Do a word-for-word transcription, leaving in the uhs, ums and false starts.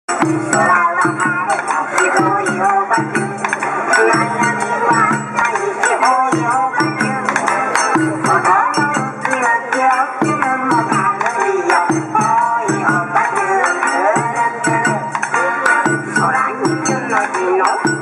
空は晴れたすごいおばけ、悩みはないしほいおばけ、子供うちは気を気分も軽いよ、ほいおばけ、くるくる空にくの日の